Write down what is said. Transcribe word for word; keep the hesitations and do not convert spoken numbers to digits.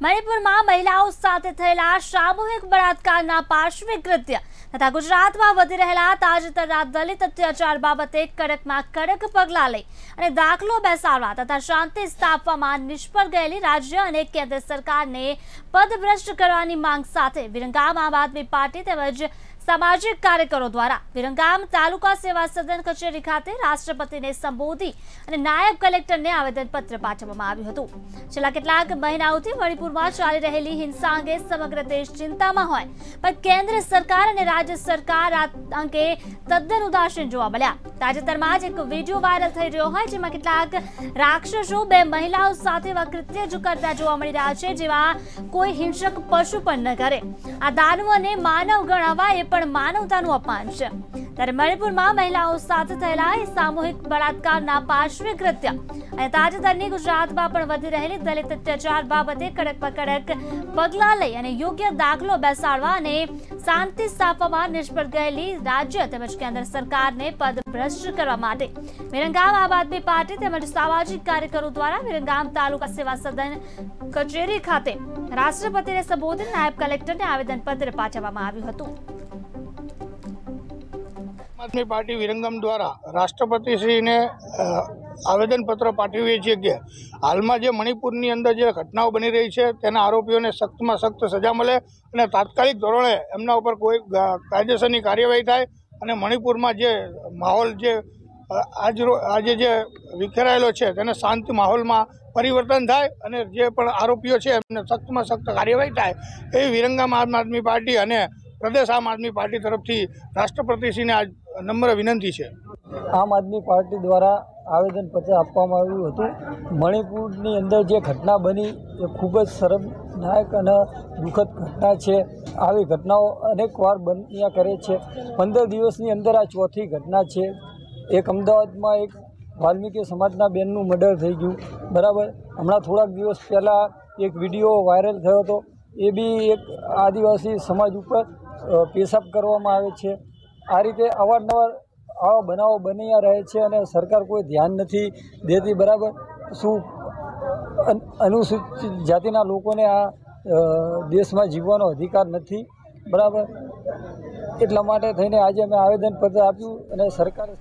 મણિપુરમાં મહિલાઓ સાથે થયેલા સામૂહિક બળાત્કારના પાર્શ્વિક કૃત્ય તથા ગુજરાતમાં વધી રહેલા તાજેતરના દલિત અત્યાચાર બાબતે કડકમાં કડક પગલાં લઈ અને દાખલો બેસાડવા તથા શાંતિ સ્થાપવામાં નિષ્ફળ ગયેલી રાજ્ય અને કેન્દ્ર સરકારને પદભ્રષ્ટ કરવાની માંગ સાથે વિરંગામ આમ આદમી પાર્ટી તેમજ સામાજિક કાર્યકરો દ્વારા વિરંગામ તાલુકા સેવા સદન કચેરી ખાતે રાષ્ટ્રપતિને સંબોધી અને નાયબ કલેક્ટરને આવેદનપત્ર પાઠવવામાં આવ્યું હતું। છેલ્લા કેટલાક મહિનાઓથી મણિપુરમાં ચાલી રહેલી હિંસા અંગે સમગ્ર દેશ ચિંતામાં હોય પણ કેન્દ્ર સરકાર અને રાજ્ય સરકાર આ અંગે તદ્દન ઉદાસીન જોવા મળ્યા। તાજેતરમાં જ એક વિડીયો વાયરલ થઈ રહ્યો હોય જેમાં કેટલાક રાક્ષસો બે મહિલાઓ સાથે એવા કૃત્ય જ કરતા જોવા મળી રહ્યા છે જેવા કોઈ હિંસક પશુ પણ ન કરે। આ દાનવોને માનવ ગણાવવા એ પણ માનવતાનું અપમાન છે। ત્યારે મણિપુરમાં મહિલાઓ સાથે થયેલા સામૂહિક બળાત્કારના પાર્શ્વિક કૃત્ય અને તાજેતરની ગુજરાતમાં પણ વધી રહેલી દલિત અત્યાચાર બાબતે કડકમાં કડક પગલાં લઈ અને યોગ્ય દાખલો બેસાડવા અને શાંતિ સ્થાપવામાં નિષ્ફળ ગયેલી રાજ્ય તેમજ કેન્દ્ર સરકારને પદભ્રષ્ટ કરવા માટે વિરંગામ આમ આદમી પાર્ટી તેમજ સામાજિક કાર્યકરો દ્વારા વિરંગામ તાલુકા સેવા સદન કચેરી ખાતે રાષ્ટ્રપતિને સંબોધી નાયબ કલેક્ટરને આવેદનપત્ર પાઠવવામાં આવ્યું હતું। आदमी पार्टी विरंगम द्वारा राष्ट्रपति श्री ने आवेदन पत्र पाठवीए छे कि हाल में जो मणिपुर अंदर जो घटनाओं बनी रही है तेना आरोपीओं ने सख्त में सख्त सजा मळे अने तात्कालिक धोरणे एमना उपर कोई कायदेसरनी कार्यवाही थाय अने मणिपुर में जे माहौल जे आज आज जे विखेरायेलो छे तेने शांति माहौल में परिवर्तन थाय अने जे पण आरोपीओ छे एमने सख्त में सख्त कार्यवाही थाय एवी विरंगाम आम आदमी पार्टी अने प्रदेश आम आदमी पार्टी तरफथी राष्ट्रपतिश्री ने आज नम्र विनंती है। आम आदमी पार्टी द्वारा आवेदन पत्र आपवामां आव्युं हतुं। मणिपुरनी अंदर जे घटना बनी ए खूब ज शरमनाक अने दुखद घटना है। आवी घटनाओं अनेकवार बन्या करे छे। पंदर दिवसनी अंदर आ चौथी घटना है। एक अमदावाद में एक वाल्मीकि समाजना बेननुं मर्डर थई गयुं बराबर। हमणां थोड़ा दिवस पहला एक विडियो वायरल थयो तो ए बी एक आदिवासी समाज पर पेशाब करवामां आवे छे। आ रीते अवारनवार आवा बनावो बन्या रहे छे अने सरकार कोई ध्यान नहीं देती बराबर। शू अनुसूचित जातिना लोकोने आ देश में जीवવાનો अधिकार नहीं बराबर। एटला माटे थईने आज अमे आवेदन पत्र आप्युं अने सरकार